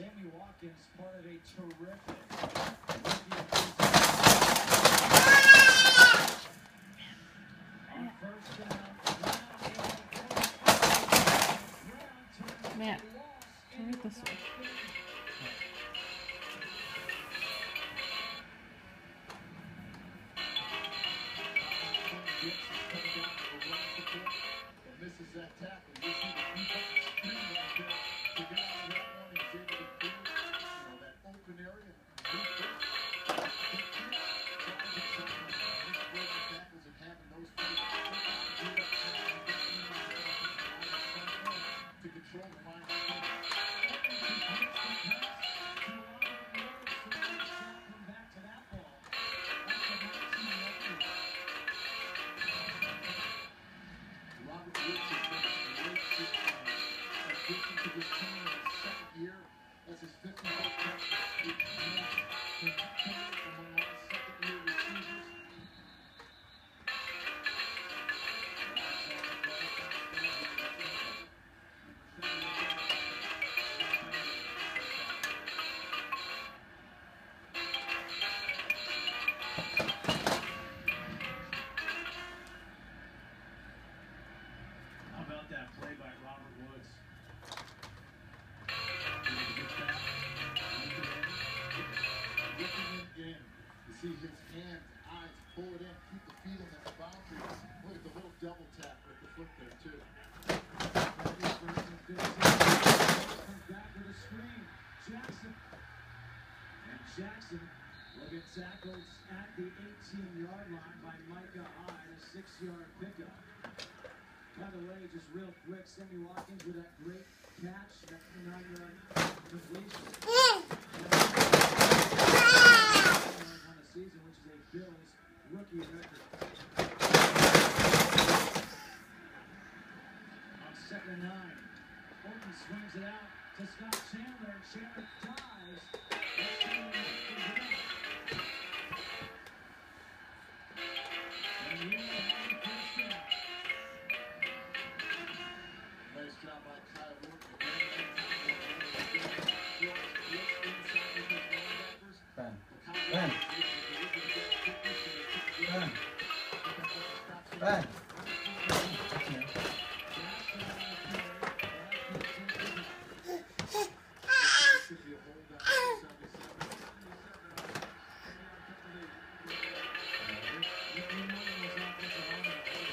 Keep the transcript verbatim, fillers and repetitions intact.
Sammy Watkins, part of a terrific on first down. Matt, turn it this way. Misses that tackle. You see the defense screen right there to get out of that one. He's able to do, you know, that open area. Tackles and having those to control the line. Come back to that ball. Robert Woods has been a great addition to this team in his second year. That's his fifty-fourth catch. He among our second-year receivers. How about that play by Robert Woods? Looking him in. You see his hands, eyes, pull it in, keep the feet in the boundary. Look at the little double tap with the foot there, too. Comes back with a screen. Jackson. And Jackson will get tackled at the eighteen-yard line by Micah Hyde, a six-yard pickup. By the way, just real quick, Sammy Watkins with that great catch, that nine-yard completion. On the season, which is a Bills rookie record. On second and nine, Orton swings it out to Scott Chandler, and Chandler dives. And you know how the first down. Nice job by Kyle Orton. Ben. Ben. Ben. Ben.